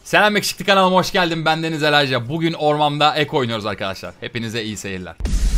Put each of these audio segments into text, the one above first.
Selam Ekşikli kanalıma hoş geldin. Ben Deniz Elayca. Bugün ormanda ek oynuyoruz arkadaşlar. Hepinize iyi seyirler.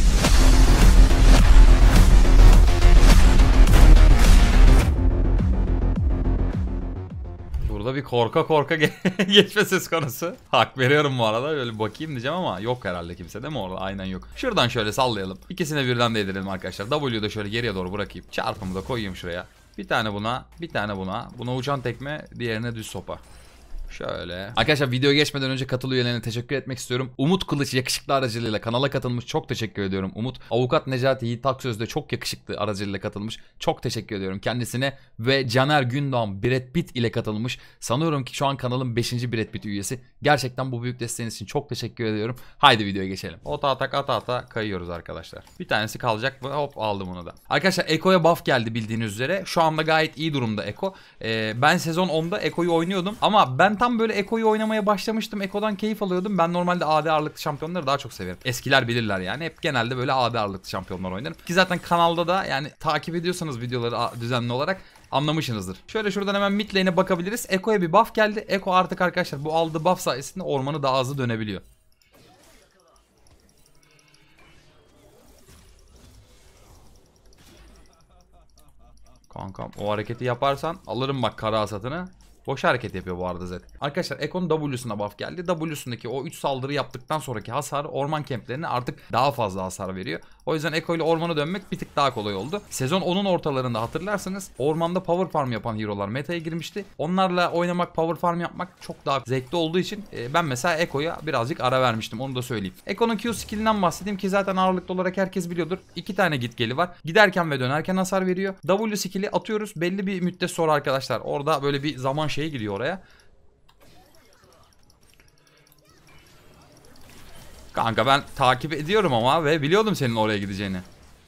Burada bir korka geçme söz konusu. Hak veriyorum bu arada. Böyle bakayım diyeceğim ama yok herhalde kimse değil mi orada? Aynen yok. Şuradan şöyle sallayalım. İkisine birden değdirelim arkadaşlar. W'yu da şöyle geriye doğru bırakayım. Çarpımı da koyayım şuraya. Bir tane buna, bir tane buna. Buna uçan tekme, diğerine düz sopa. Şöyle. Arkadaşlar videoya geçmeden önce katıl üyelerine teşekkür etmek istiyorum. Umut Kılıç yakışıklı aracılığıyla kanala katılmış. Çok teşekkür ediyorum Umut. Avukat Necati Yiğit Aksöz de çok yakışıklı aracılığıyla katılmış. Çok teşekkür ediyorum kendisine. Ve Caner Gündoğan Brad Pitt ile katılmış. Sanıyorum ki şu an kanalın 5. Brad Pitt üyesi. Gerçekten bu büyük desteğiniz için çok teşekkür ediyorum. Haydi videoya geçelim. Ota ata kayıyoruz arkadaşlar. Bir tanesi kalacak ve hop aldım onu da. Arkadaşlar Eko'ya buff geldi bildiğiniz üzere. Şu anda gayet iyi durumda Eko. Ben sezon 10'da Eko'yu oynuyordum. Ama ben tam böyle Eko'yu oynamaya başlamıştım. Eko'dan keyif alıyordum. Ben normalde AD ağırlıklı şampiyonları daha çok severim. Eskiler bilirler yani. Hep genelde böyle AD ağırlıklı şampiyonlar oynarım. Ki zaten kanalda da yani takip ediyorsanız videoları düzenli olarak anlamışsınızdır. Şöyle şuradan hemen mid lane'e bakabiliriz. Eko'ya bir buff geldi. Eko artık arkadaşlar bu aldığı buff sayesinde ormanı daha hızlı dönebiliyor. Kankam o hareketi yaparsan alırım bak kara hasatını. Boş hareket yapıyor bu arada Zed. Arkadaşlar Eko'nun W'suna buff geldi. W'sundaki o 3 saldırı yaptıktan sonraki hasar orman kemplerine artık daha fazla hasar veriyor. O yüzden Eko ile ormana dönmek bir tık daha kolay oldu. Sezon 10'un ortalarında hatırlarsanız ormanda power farm yapan hero'lar meta'ya girmişti. Onlarla oynamak, power farm yapmak çok daha zevkli olduğu için ben mesela Eko'ya birazcık ara vermiştim. Onu da söyleyeyim. Eko'nun Q skill'inden bahsedeyim ki zaten ağırlıklı olarak herkes biliyordur. 2 tane git geli var. Giderken ve dönerken hasar veriyor. W skill'i atıyoruz. Belli bir müddet sonra arkadaşlar orada böyle bir zaman şeye giriyor oraya. Kanka ben takip ediyorum ama ve biliyordum senin oraya gideceğini.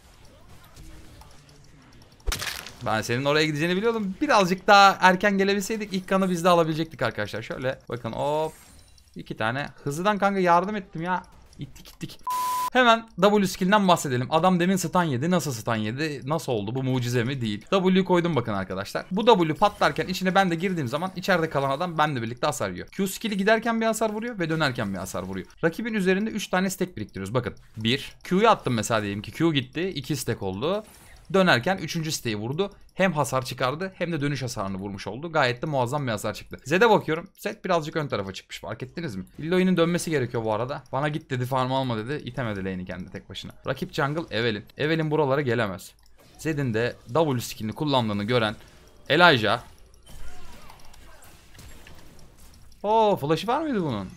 Ben senin oraya gideceğini biliyordum. Birazcık daha erken gelebilseydik ilk kanı biz de alabilecektik arkadaşlar. Şöyle bakın hop. 2 tane. Hızlıdan kanka yardım ettim ya. İttik. Hemen W skill'den bahsedelim. Adam demin stun yedi. Nasıl stun yedi? Nasıl oldu? Bu mucize mi? Değil. W'yu koydum bakın arkadaşlar. Bu W patlarken içine ben de girdiğim zaman içeride kalan adam benimle birlikte hasar yiyor. Q skill'i giderken bir hasar vuruyor ve dönerken bir hasar vuruyor. Rakibin üzerinde 3 tane stack biriktiriyoruz. Bakın 1. Q'yu attım mesela diyelim ki Q gitti. 2 stack oldu. Dönerken 3. stack'i vurdu. Hem hasar çıkardı hem de dönüş hasarını vurmuş oldu. Gayet de muazzam bir hasar çıktı. Zed'e bakıyorum. Zed birazcık ön tarafa çıkmış. Fark ettiniz mi? Illoy'un dönmesi gerekiyor bu arada. Bana git dedi, farm alma dedi. İtemedi lane'i kendi tek başına. Rakip jungle Evelynn. Evelynn buralara gelemez. Zed'in de W skill'ini kullandığını gören Elijah. Oo, flash'ı var mıydı bunun?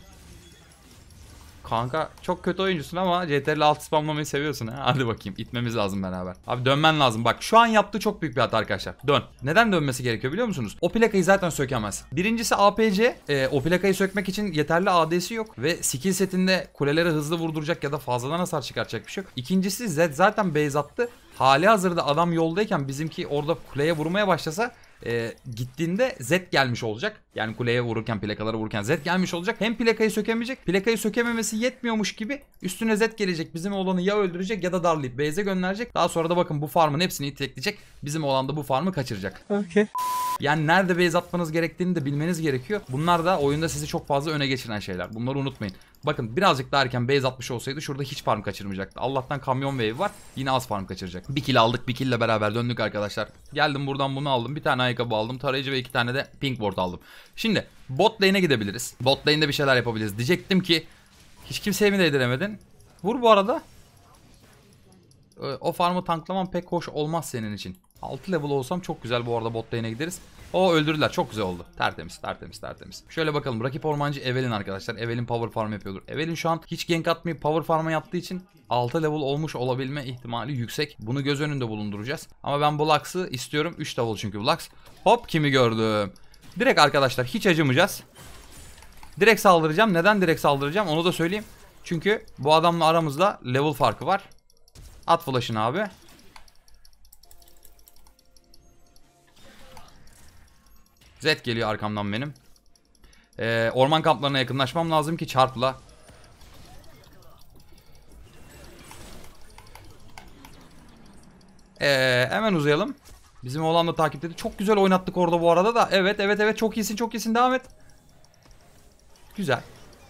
Kanka çok kötü oyuncusun ama CTRL alt spamlamayı seviyorsun ha. Hadi bakayım, itmemiz lazım beraber. Abi dönmen lazım. Bak şu an yaptığı çok büyük bir hata arkadaşlar. Dön. Neden dönmesi gerekiyor biliyor musunuz? O plakayı zaten sökemez. Birincisi APC. O plakayı sökmek için yeterli AD'si yok. Ve skill setinde kulelere hızlı vurduracak ya da fazladan hasar çıkartacak bir şey yok. İkincisi Zed zaten base attı. Hali hazırda adam yoldayken bizimki orada kuleye vurmaya başlasa gittiğinde Zed gelmiş olacak. Yani kuleye vururken, plakalara vururken Zed gelmiş olacak. Hem plakayı sökemeyecek. Plakayı sökememesi yetmiyormuş gibi üstüne Zed gelecek. Bizim oğlanı ya öldürecek ya da darlayıp base'e gönderecek. Daha sonra da bakın bu farmın hepsini itekleyecek. Bizim oğlan da bu farmı kaçıracak. Okay. Yani nerede base atmanız gerektiğini de bilmeniz gerekiyor. Bunlar da oyunda sizi çok fazla öne geçiren şeyler. Bunları unutmayın. Bakın birazcık daha erken base atmış olsaydı şurada hiç farm kaçırmayacaktı. Allah'tan kamyon wave var. Yine az farm kaçıracak. Bir kill aldık. Bir kill ile beraber döndük arkadaşlar. Geldim buradan bunu aldım. Bir tane ayakkabı aldım. Tarayıcı ve 2 tane de pink ward aldım. Şimdi bot lane'e gidebiliriz. Bot lane'de bir şeyler yapabiliriz. Diyecektim ki hiç kimseye mi değdiremedin? Vur bu arada. O farmı tanklamam pek hoş olmaz senin için. 6 level olsam çok güzel bu arada bot lane'e gideriz. O öldürdüler, çok güzel oldu. Tertemiz. Şöyle bakalım, rakip ormancı Evelynn arkadaşlar. Evelynn power farm yapıyordur. Evelynn şu an hiç gank atmayıp power farm'a yaptığı için 6 level olmuş olabilme ihtimali yüksek. Bunu göz önünde bulunduracağız. Ama ben bu Lux'ı istiyorum. 3 level çünkü bu Lux. Hop, kimi gördüm. Direkt arkadaşlar hiç acımayacağız. Direkt saldıracağım. Neden direkt saldıracağım onu da söyleyeyim. Çünkü bu adamla aramızda level farkı var. At flash'ını abi. Zed geliyor arkamdan benim. Orman kamplarına yakınlaşmam lazım ki çarpla. Hemen uzayalım. Bizim oğlan da takip dedi. Çok güzel oynattık orada bu arada da. Evet çok iyisin devam et. Güzel.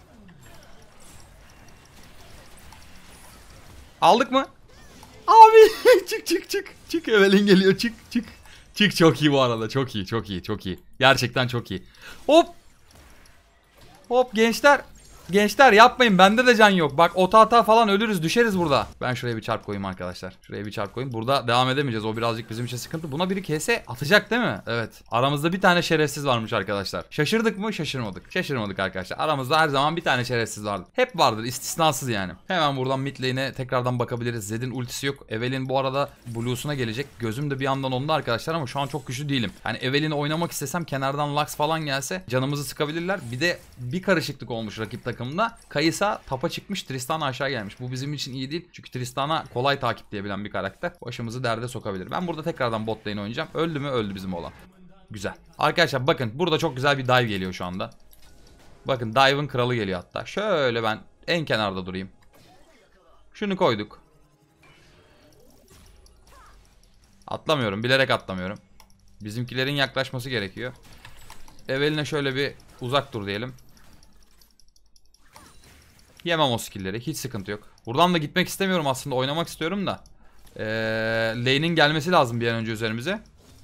Aldık mı? Abi çık çık çık. Çık, Evelyn geliyor, çık çık. Çık, çok iyi bu arada, çok iyi çok iyi çok iyi. Gerçekten çok iyi. Hop. Hop gençler. Gençler yapmayın, bende de can yok. Bak ota ata falan ölürüz, düşeriz burada. Ben şuraya bir çarp koyayım arkadaşlar. Şuraya bir çarp koyayım. Burada devam edemeyeceğiz. O birazcık bizim için sıkıntı. Buna biri kese atacak değil mi? Evet. Aramızda bir tane şerefsiz varmış arkadaşlar. Şaşırdık mı? Şaşırmadık. Şaşırmadık arkadaşlar. Aramızda her zaman bir tane şerefsiz vardı. Hep vardır, istisnasız yani. Hemen buradan mid lane'e tekrardan bakabiliriz. Zed'in ultisi yok. Evelyn bu arada Blue'suna gelecek. Gözüm de bir yandan onda arkadaşlar ama şu an çok güçlü değilim. Hani Evelyn'i oynamak istesem kenardan Lux falan gelse canımızı sıkabilirler. Bir de bir karışıklık olmuş rakip takımda. Kayısa tapa çıkmış, Tristana aşağı gelmiş. Bu bizim için iyi değil. Çünkü Tristana kolay takipleyebilen bir karakter. Başımızı derde sokabilir. Ben burada tekrardan bot lane oynayacağım. Öldü mü? Öldü bizim oğlan. Güzel. Arkadaşlar bakın burada çok güzel bir dive geliyor şu anda. Bakın dive'ın kralı geliyor hatta. Şöyle ben en kenarda durayım. Şunu koyduk. Atlamıyorum. Bilerek atlamıyorum. Bizimkilerin yaklaşması gerekiyor. Eveline şöyle bir uzak dur diyelim. Yemem o skill'leri. Hiç sıkıntı yok. Buradan da gitmek istemiyorum aslında. Oynamak istiyorum da. Lane'in gelmesi lazım bir an önce üzerimize.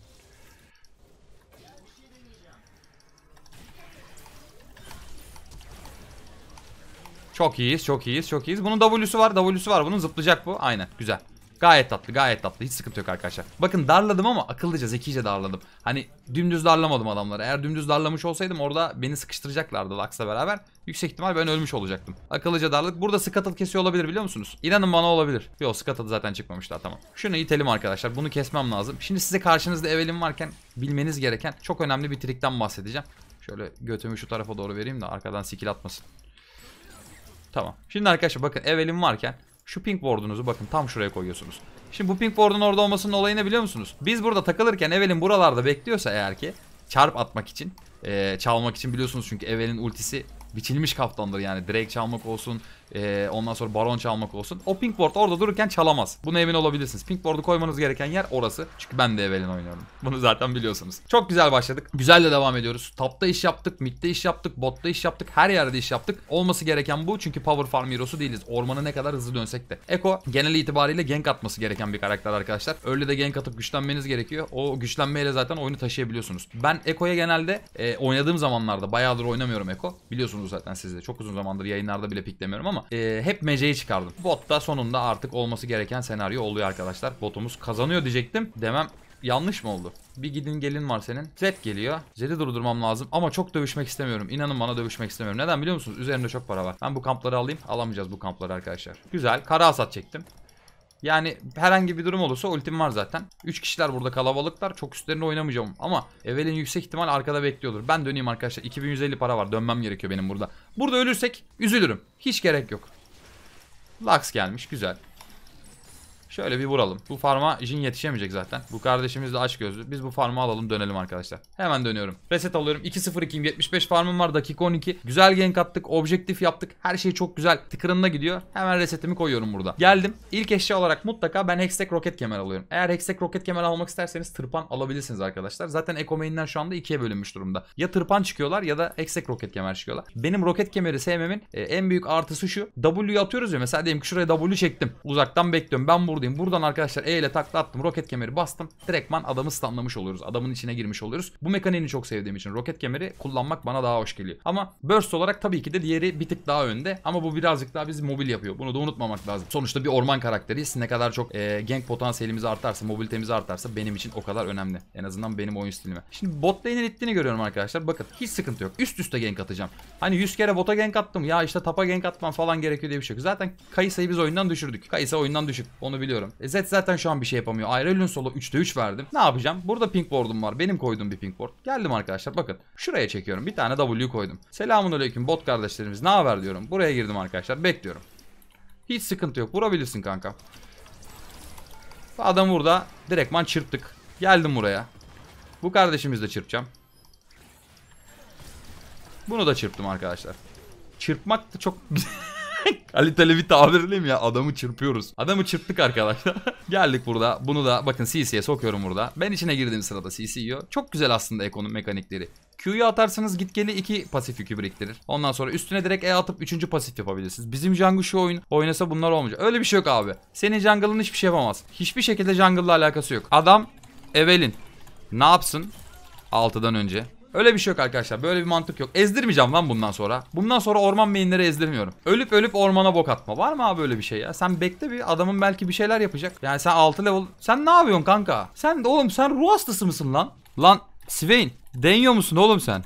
Çok iyiyiz, çok iyiyiz, çok iyiyiz. Bunun W'su var, W'su var. Bunun zıplayacak bu. Aynen, güzel. Gayet tatlı, gayet tatlı. Hiç sıkıntı yok arkadaşlar. Bakın darladım ama akıllıca, zekice darladım. Hani dümdüz darlamadım adamları. Eğer dümdüz darlamış olsaydım orada beni sıkıştıracaklardı Lux'la beraber. Yüksek ihtimal ben ölmüş olacaktım. Akıllıca darladık. Burada Scuttle kesiyor olabilir, biliyor musunuz? İnanın bana olabilir. Yok, Scuttle zaten çıkmamış daha, tamam. Şunu itelim arkadaşlar. Bunu kesmem lazım. Şimdi size karşınızda Evelyn varken bilmeniz gereken çok önemli bir trikten bahsedeceğim. Şöyle götümü şu tarafa doğru vereyim de arkadan skill atmasın. Tamam. Şimdi arkadaşlar bakın Evelyn varken şu pink ward'unuzu bakın tam şuraya koyuyorsunuz. Şimdi bu pink ward'un orada olmasının olayı ne biliyor musunuz? Biz burada takılırken Evelyn buralarda bekliyorsa eğer ki çarp atmak için, çalmak için, biliyorsunuz çünkü Evelyn ultisi biçilmiş kaftandır yani. Drake çalmak olsun, ondan sonra Baron çalmak olsun. O pink ward orada dururken çalamaz. Buna emin olabilirsiniz. Pink ward'u koymanız gereken yer orası. Çünkü ben de Evelyn oynuyorum. Bunu zaten biliyorsunuz. Çok güzel başladık. Güzel de devam ediyoruz. Top'ta iş yaptık, mid'de iş yaptık, bot'ta iş yaptık. Her yerde iş yaptık. Olması gereken bu. Çünkü power farm hero'su değiliz. Ormanı ne kadar hızlı dönsek de. Ekko genel itibariyle gank atması gereken bir karakter arkadaşlar. Öyle de gank atıp güçlenmeniz gerekiyor. O güçlenmeyle zaten oyunu taşıyabiliyorsunuz. Ben Ekko'ya genelde oynadığım zamanlarda, bayağıdır oynamıyorum Ekko. Biliyorsunuz zaten siz de. Çok uzun zamandır yayınlarda bile piklemiyorum ama hep meceyi çıkardım. Botta sonunda artık olması gereken senaryo oluyor arkadaşlar. Botumuz kazanıyor diyecektim. Demem yanlış mı oldu? Bir gidin gelin var senin. Zed geliyor. Zed'i durdurmam lazım ama çok dövüşmek istemiyorum. İnanın bana, dövüşmek istemiyorum. Neden biliyor musunuz? Üzerimde çok para var. Ben bu kampları alayım. Alamayacağız bu kampları arkadaşlar. Güzel. Kara hasat çektim. Yani herhangi bir durum olursa ultim var zaten. 3 kişiler burada, kalabalıklar. Çok üstlerine oynamayacağım ama Evelyn yüksek ihtimal arkada bekliyordur. Ben döneyim arkadaşlar. 2150 para var. Dönmem gerekiyor benim burada. Burada ölürsek üzülürüm. Hiç gerek yok. Lux gelmiş. Güzel. Şöyle bir vuralım. Bu farma Jhin yetişemeyecek zaten. Bu kardeşimiz de açgözlü. Biz bu farmı alalım, dönelim arkadaşlar. Hemen dönüyorum. Reset alıyorum. 2-0-2'yim. 75 farmım var. Dakika 12. Güzel gank attık. Objektif yaptık. Her şey çok güzel. Tıkırında gidiyor. Hemen resetimi koyuyorum burada. Geldim. İlk eşya olarak mutlaka ben Hextech roket kemer alıyorum. Eğer Hextech roket kemer almak isterseniz tırpan alabilirsiniz arkadaşlar. Zaten Ekko main'ler şu anda ikiye bölünmüş durumda. Ya tırpan çıkıyorlar ya da Hextech roket kemer çıkıyorlar. Benim roket kemeri sevmemin en büyük artısı şu. W'yu atıyoruz ya. Mesela diyelim ki şuraya W çektim. Uzaktan bekliyorum. Ben buradayım. Buradan arkadaşlar E ile takla attım. Roket kemeri bastım. Direktman adamı stunlamış oluyoruz. Adamın içine girmiş oluyoruz. Bu mekaniğini çok sevdiğim için roket kemeri kullanmak bana daha hoş geliyor. Ama burst olarak tabii ki de diğeri bir tık daha önde. Ama bu birazcık daha bizi mobil yapıyor. Bunu da unutmamak lazım. Sonuçta bir orman karakteriyiz. Ne kadar çok gank potansiyelimiz artarsa, mobilitemiz artarsa benim için o kadar önemli. En azından benim oyun stilime. Şimdi bot lane'in ittiğini görüyorum arkadaşlar. Bakın hiç sıkıntı yok. Üst üste gank atacağım. Hani 100 kere bota gank attım. Ya işte tapa gank atmam falan gerekiyor diye bir şey yok. Zaten Kayısa'yı biz oyundan düşürdük. Kayısa oyundan düşük. Onu biliyorum. Zed zaten şu an bir şey yapamıyor. Ayrılın solo 3'te 3 verdim. Ne yapacağım? Burada pink ward'um var. Benim koyduğum bir pink ward. Geldim arkadaşlar bakın. Şuraya çekiyorum. Bir tane W koydum. Selamünaleyküm bot kardeşlerimiz. Ne haber diyorum. Buraya girdim arkadaşlar. Bekliyorum. Hiç sıkıntı yok. Vurabilirsin kanka. Adam burada. Direktman çırptık. Geldim buraya. Bu kardeşimizi de çırpacağım. Bunu da çırptım arkadaşlar. Çırpmak da çok Kaliteli bir tabir değil mi ya? Adamı çırpıyoruz. Adamı çırptık arkadaşlar. Geldik burada. Bunu da bakın CC'ye sokuyorum burada. Ben içine girdiğim sırada CC yiyor. Çok güzel aslında Eko'nun mekanikleri. Q'yu atarsanız git geli 2 pasif yükü biriktirir. Ondan sonra üstüne direkt E atıp 3. pasif yapabilirsiniz. Bizim jungle şu oyun oynasa bunlar olmayacak. Öyle bir şey yok abi. Senin jungle'ın hiçbir şey yapamaz. Hiçbir şekilde jungle'la alakası yok. Adam Evelyn ne yapsın 6'dan önce? Öyle bir şey yok arkadaşlar. Böyle bir mantık yok. Ezdirmeyeceğim lan bundan sonra. Bundan sonra orman mainleri ezdirmiyorum. Ölüp ölüp ormana bok atma. Var mı abi böyle bir şey ya? Sen bekle bir, adamın belki bir şeyler yapacak. Yani sen 6 level. Sen ne yapıyorsun kanka? Sen de oğlum sen ruh hastası mısın lan? Lan Swain deniyor musun oğlum sen?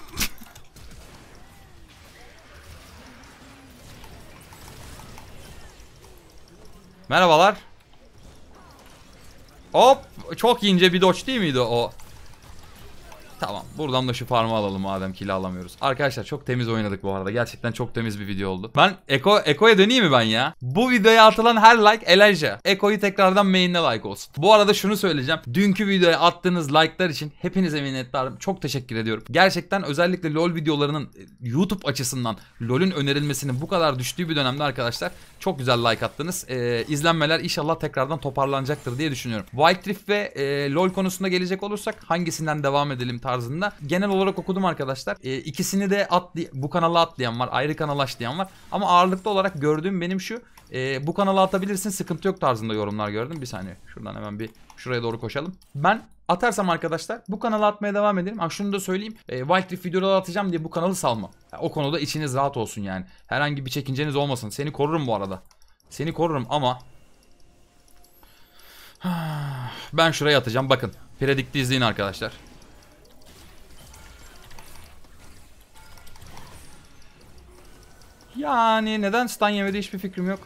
Merhabalar. Hop, çok ince bir dodge değil miydi o? Tamam, buradan da şu farmı alalım madem kill alamıyoruz. Arkadaşlar çok temiz oynadık bu arada. Gerçekten çok temiz bir video oldu. Ben Eko'ya döneyim mi ben ya? Bu videoya atılan her like Elijah. Eko'yu tekrardan main'ine like olsun. Bu arada şunu söyleyeceğim. Dünkü videoya attığınız like'lar için hepinize minnettarım. Çok teşekkür ediyorum. Gerçekten özellikle LoL videolarının YouTube açısından LoL'ün önerilmesinin bu kadar düştüğü bir dönemde arkadaşlar çok güzel like attınız. İzlenmeler inşallah tekrardan toparlanacaktır diye düşünüyorum. Wild Rift ve LoL konusunda gelecek olursak hangisinden devam edelim tarzında genel olarak okudum arkadaşlar. İkisini de bu kanala atlayan var, ayrı kanala açlayan var. Ama ağırlıklı olarak gördüğüm benim şu, bu kanala atabilirsin sıkıntı yok tarzında yorumlar gördüm. Bir saniye şuradan hemen bir şuraya doğru koşalım. Ben atarsam arkadaşlar bu kanala atmaya devam edelim. Ha şunu da söyleyeyim. Wild Rift videoları atacağım diye bu kanalı salma. O konuda içiniz rahat olsun yani. Herhangi bir çekinceniz olmasın. Seni korurum bu arada. Seni korurum ama ben şuraya atacağım. Bakın. Predict'i izleyin arkadaşlar. Yani neden stun yemedi hiçbir fikrim yok.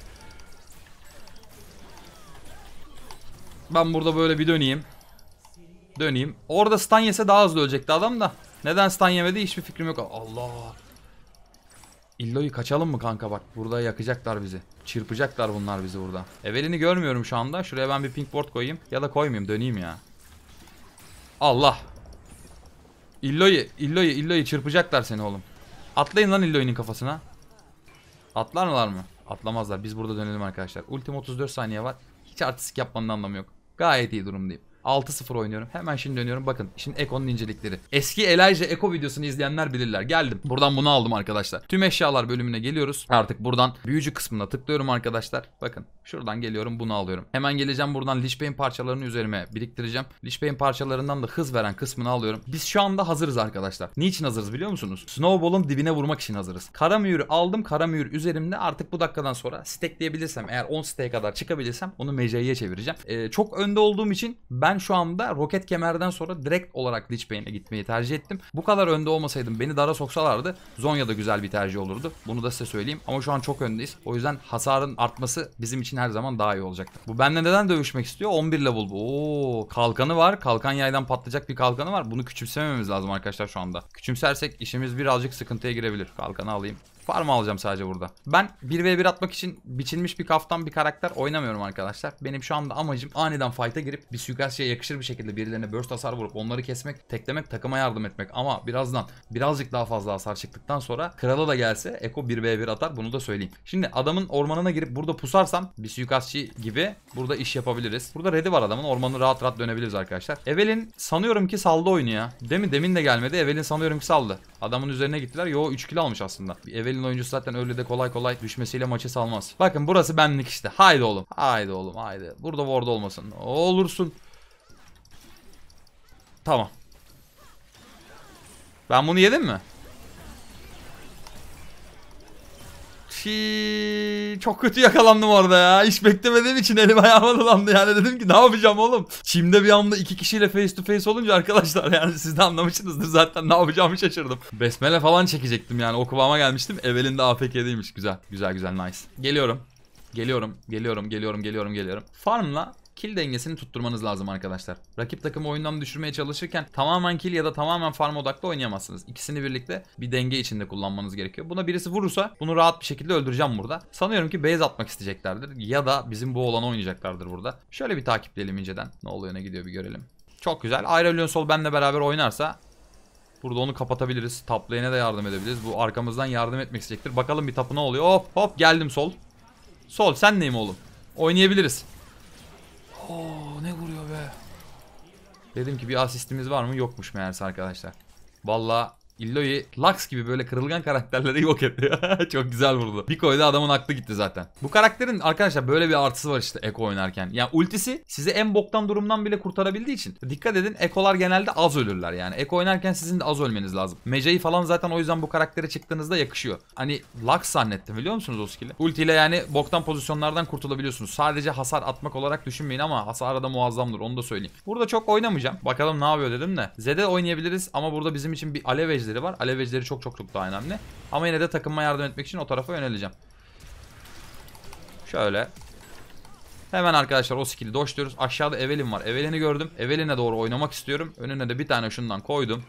Ben burada böyle bir döneyim. Orada stun yese daha hızlı ölecekti adam da. Neden stun yemedi hiçbir fikrim yok. Allah. İllo'yu kaçalım mı kanka bak. Burada yakacaklar bizi. Çırpacaklar bunlar bizi burada. Evelyn'i görmüyorum şu anda. Şuraya ben bir pink ward koyayım. Ya da koymayayım, döneyim ya. Allah. İllo'yu çırpacaklar seni oğlum. Atlayın lan İllo'nun kafasına. Atlarlar mı? Atlamazlar. Biz burada dönelim arkadaşlar. Ultim 34 saniye var. Hiç artistik yapmanın anlamı yok. Gayet iyi durumdayım. 6-0 oynuyorum. Hemen şimdi dönüyorum. Bakın şimdi Eko'nun incelikleri. Eski Elijah Eko videosunu izleyenler bilirler. Geldim. Buradan bunu aldım arkadaşlar. Tüm eşyalar bölümüne geliyoruz. Artık buradan büyücü kısmına tıklıyorum arkadaşlar. Bakın şuradan geliyorum bunu alıyorum. Hemen geleceğim buradan Lich Bane parçalarını üzerime biriktireceğim. Lich Bane parçalarından da hız veren kısmını alıyorum. Biz şu anda hazırız arkadaşlar. Niçin hazırız biliyor musunuz? Snowball'un dibine vurmak için hazırız. Kara mühürü aldım. Kara mühür üzerimde. Artık bu dakikadan sonra stackleyebilirsem, eğer 10 stack'e kadar çıkabilirsem onu mecaiye çevireceğim. Çok önde olduğum için ben şu anda roket kemerden sonra direkt olarak Lich Bane'e gitmeyi tercih ettim. Bu kadar önde olmasaydım, beni dara soksalardı Zonya da güzel bir tercih olurdu. Bunu da size söyleyeyim. Ama şu an çok öndeyiz. O yüzden hasarın artması bizim için her zaman daha iyi olacaktır. Bu benimle neden dövüşmek istiyor? 11 level bu. Oo, kalkanı var. Kalkan yaydan patlayacak bir kalkanı var. Bunu küçümsememiz lazım arkadaşlar şu anda. Küçümsersek işimiz birazcık sıkıntıya girebilir. Kalkanı alayım. Farm alacağım sadece burada. Ben 1v1 atmak için biçilmiş bir kaftan bir karakter oynamıyorum arkadaşlar. Benim şu anda amacım aniden fight'a girip bir suikastçıya yakışır bir şekilde birilerine burst hasar vurup onları kesmek, teklemek, takıma yardım etmek. Ama birazdan birazcık daha fazla hasar çıktıktan sonra krala da gelse Eko 1v1 atar, bunu da söyleyeyim. Şimdi adamın ormanına girip burada pusarsam bir suikastçı gibi burada iş yapabiliriz. Burada red'i var adamın, ormanı rahat rahat dönebiliriz arkadaşlar. Evelyn sanıyorum ki saldı oyunu ya. Değil mi? Demin de gelmedi. Evelyn sanıyorum ki saldı. Adamın üzerine gittiler. Yo 3 kill almış aslında. Evelyn oyuncusu zaten öyle de kolay kolay düşmesiyle maçı salmaz. Bakın burası benlik işte. Haydi oğlum. Haydi oğlum haydi. Burada ward olmasın. Olursun. Tamam. Ben bunu yedim mi? Çok kötü yakalandım orada ya. Hiç beklemediğim için elim ayağıma dolandı yani. Dedim ki ne yapacağım oğlum? Çim'de bir anda iki kişiyle face to face olunca arkadaşlar, yani siz de anlamışsınızdır zaten, ne yapacağımı şaşırdım. Besmele falan çekecektim yani, o kıvama gelmiştim. Evelyn de AFK'deymiş. Güzel güzel güzel, nice. Geliyorum. Farmla kill dengesini tutturmanız lazım arkadaşlar. Rakip takımı oyundan düşürmeye çalışırken tamamen kill ya da tamamen farm odaklı oynayamazsınız. İkisini birlikte bir denge içinde kullanmanız gerekiyor. Buna birisi vurursa bunu rahat bir şekilde öldüreceğim burada. Sanıyorum ki base atmak isteyeceklerdir ya da bizim bu olanı oynayacaklardır burada. Şöyle bir takipleyelim inceden. Ne oluyor ne gidiyor bir görelim. Çok güzel. Aurelion Sol benle beraber oynarsa Burada onu kapatabiliriz. Top lane'e de yardım edebiliriz. Bu arkamızdan yardım etmek isteyecektir. Bakalım bir tapu ne oluyor. Hop hop geldim sol. Sol sen neyim oğlum? Oynayabiliriz. Oo ne vuruyor be. Dedim ki bir asistimiz var mı? Yokmuş meğerse arkadaşlar. Vallahi Illoy Lux gibi böyle kırılgan karakterleri yok ediyor. Çok güzel vurdu. Bir koyda adamın aklı gitti zaten. Bu karakterin arkadaşlar böyle bir artısı var işte Eko oynarken. Yani ultisi sizi en boktan durumdan bile kurtarabildiği için. Dikkat edin, Eko'lar genelde az ölürler yani. Eko oynarken sizin de az ölmeniz lazım. Meja'yı falan zaten o yüzden bu karaktere çıktığınızda yakışıyor. Hani Lux zannettim biliyor musunuz o skill'i? Ultiyle yani boktan pozisyonlardan kurtulabiliyorsunuz. Sadece hasar atmak olarak düşünmeyin ama hasarı da muazzamdır, onu da söyleyeyim. Burada çok oynamayacağım. Bakalım ne yapıyor dedim de. Zed'e oynayabiliriz ama burada bizim için bir alev ejderi var. Alev ejderi çok çok çok daha önemli. Ama yine de takımıma yardım etmek için o tarafa yöneleceğim. Şöyle. Hemen arkadaşlar o skill'i doşluyoruz. Aşağıda Evelynn var. Evelyn'i gördüm. Evelyn'e doğru oynamak istiyorum. Önüne de bir tane şundan koydum.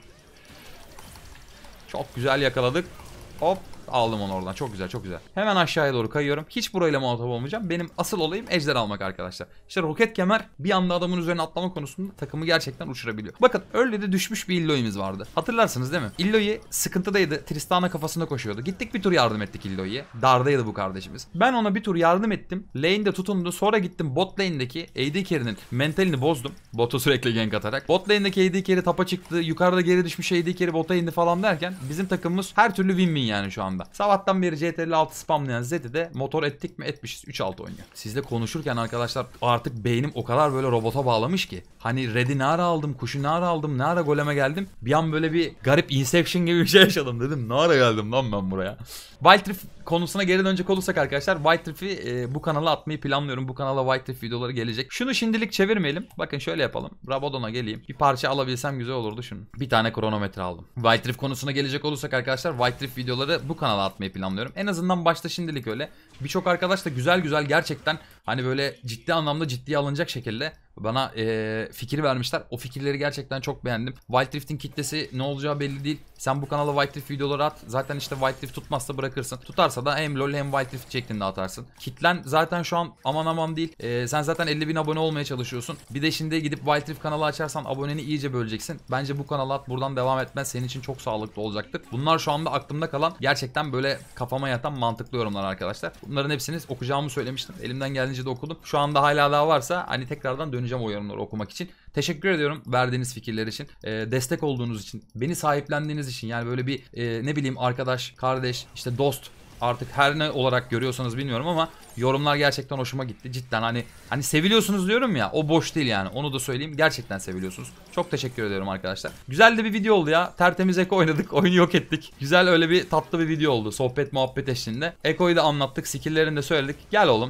Çok güzel yakaladık. Hop. Aldım onu oradan. Çok güzel, çok güzel. Hemen aşağıya doğru kayıyorum. Hiç burayla muhatap olmayacağım. Benim asıl olayım ejder almak arkadaşlar. İşte roket kemer bir anda adamın üzerine atlama konusunda takımı gerçekten uçurabiliyor. Bakın öyle de düşmüş bir Illoy'imiz vardı. Hatırlarsınız değil mi? Illoy sıkıntıdaydı. Tristana kafasında koşuyordu. Gittik bir tur yardım ettik Illoy'ye. Dardaydı bu kardeşimiz. Ben ona bir tur yardım ettim. Lane'de tutundu. Sonra gittim bot lane'deki AD carry'nin mentalini bozdum. Botu sürekli gank atarak. Bot lane'deki AD carry tapa çıktı. Yukarıda geri düşmüş AD carry bota indi falan derken bizim takımımız her türlü win-win yani şu anda. Sabahtan beri CTRL 6 spamlayan Zed'i de motor ettik mi etmişiz. 3-6 oynuyor. Sizle konuşurken arkadaşlar artık beynim o kadar böyle robota bağlamış ki. Hani Red'i ne ara aldım, kuşu ne ara aldım, ne ara goleme geldim. Bir an böyle bir garip Inception gibi bir şey yaşadım dedim. Ne ara geldim lan ben buraya. Wild Rift konusuna geri dönecek olursak arkadaşlar. Wild Rift'i bu kanala atmayı planlıyorum. Bu kanala Wild Rift videoları gelecek. Şunu şimdilik çevirmeyelim. Bakın şöyle yapalım. Rabadon'a geleyim. Bir parça alabilsem güzel olurdu şunu. Bir tane kronometre aldım. Wild Rift konusuna gelecek olursak arkadaşlar. Wild Rift videoları bu kanala atmayı planlıyorum. En azından başta şimdilik öyle. Birçok arkadaş da güzel güzel gerçekten hani böyle ciddi anlamda ciddiye alınacak şekilde bana fikir vermişler. O fikirleri gerçekten çok beğendim. Wild Rift'in kitlesi ne olacağı belli değil. Sen bu kanala Wild Rift videoları at. Zaten işte Wild Rift tutmazsa bırakırsın. Tutarsa da hem LoL hem Wild Rift şeklinde atarsın. Kitlen zaten şu an aman aman değil. Sen zaten 50.000 abone olmaya çalışıyorsun. Bir de şimdi gidip Wild Rift kanalı açarsan aboneni iyice böleceksin. Bence bu kanala at, buradan devam etmen senin için çok sağlıklı olacaktır. Bunlar şu anda aklımda kalan gerçekten böyle kafama yatan mantıklı yorumlar arkadaşlar. Bunların hepsini okuyacağımı söylemiştim. Elimden geldiğince de okudum. Şu anda hala daha varsa hani tekrardan döneceğim o yorumları okumak için. Teşekkür ediyorum verdiğiniz fikirler için. Destek olduğunuz için. Beni sahiplendiğiniz için. Yani böyle bir ne bileyim arkadaş, kardeş, işte dost, artık her ne olarak görüyorsanız bilmiyorum ama yorumlar gerçekten hoşuma gitti. Cidden hani seviliyorsunuz diyorum ya, o boş değil yani. Onu da söyleyeyim. Gerçekten seviliyorsunuz. Çok teşekkür ediyorum arkadaşlar. Güzel de bir video oldu ya. Tertemiz Eko oynadık. Oyunu yok ettik. Güzel öyle bir tatlı bir video oldu. Sohbet muhabbet eşliğinde. Eko'yu da anlattık. Skill'lerini de söyledik. Gel oğlum.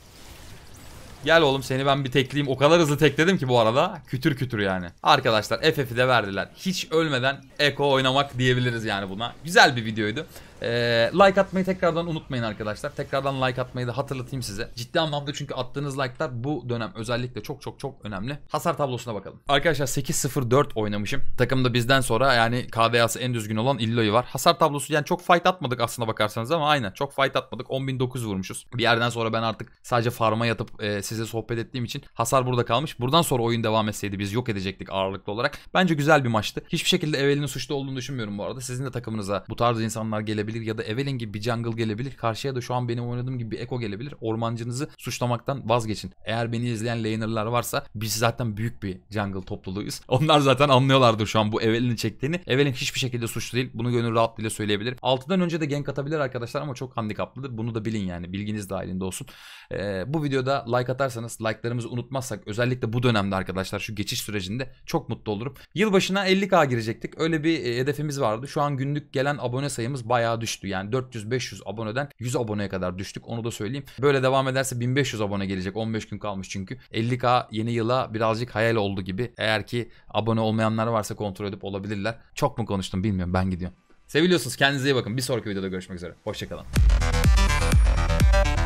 Gel oğlum seni ben bir tekleyeyim. O kadar hızlı tekledim ki bu arada. Kütür kütür yani. Arkadaşlar FF'i de verdiler. Hiç ölmeden Eko oynamak diyebiliriz yani buna. Güzel bir videoydu. Like atmayı tekrardan unutmayın arkadaşlar. Tekrardan like atmayı da hatırlatayım size. Ciddi anlamda çünkü attığınız like'lar bu dönem özellikle çok çok çok önemli. Hasar tablosuna bakalım. Arkadaşlar 8-0-4 oynamışım. Takımda bizden sonra yani KDA'sı en düzgün olan Illoy var. Hasar tablosu yani çok fight atmadık aslına bakarsanız ama aynen çok fight atmadık. 10.900 vurmuşuz. Bir yerden sonra ben artık sadece farm'a yatıp size sohbet ettiğim için hasar burada kalmış. Buradan sonra oyun devam etseydi biz yok edecektik ağırlıklı olarak. Bence güzel bir maçtı. Hiçbir şekilde Evelyn'in suçlu olduğunu düşünmüyorum bu arada. Sizin de takımınıza bu tarz insanlar gelebilir ya da Evelynn gibi bir jungle gelebilir. Karşıya da şu an benim oynadığım gibi bir Eko gelebilir. Ormancınızı suçlamaktan vazgeçin. Eğer beni izleyen laner'lar varsa biz zaten büyük bir jungle topluluğuyuz. Onlar zaten anlıyorlardır şu an bu Evelynn'in çektiğini. Evelynn hiçbir şekilde suçlu değil. Bunu gönül rahatlığıyla söyleyebilirim. 6'dan önce de gank atabilir arkadaşlar ama çok handikaplıdır. Bunu da bilin yani. Bilginiz dahilinde olsun. Bu videoda like atarsanız, like'larımızı unutmazsak özellikle bu dönemde arkadaşlar şu geçiş sürecinde çok mutlu olurum. Yılbaşına 50k girecektik. Öyle bir hedefimiz vardı. Şu an günlük gelen abone sayımız bayağı düştü. Yani 400-500 aboneden 100 aboneye kadar düştük. Onu da söyleyeyim. Böyle devam ederse 1500 abone gelecek. 15 gün kalmış çünkü. 50k yeni yıla birazcık hayal oldu gibi. Eğer ki abone olmayanlar varsa kontrol edip olabilirler. Çok mu konuştum bilmiyorum. Ben gidiyorum. Seviliyorsunuz. Kendinize iyi bakın. Bir sonraki videoda görüşmek üzere. Hoşçakalın.